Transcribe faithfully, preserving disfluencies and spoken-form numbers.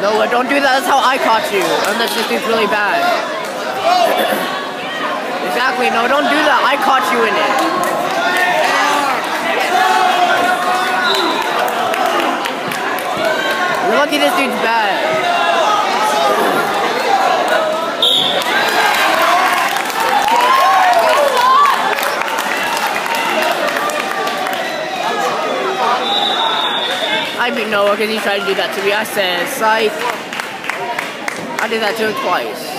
Noah, don't do that. That's how I caught you. Unless this dude's really bad. Exactly. No, don't do that. I caught you in it. You're lucky this dude's bad. I beat Noah because he tried to do that to me. I said, psych. I did that to him twice.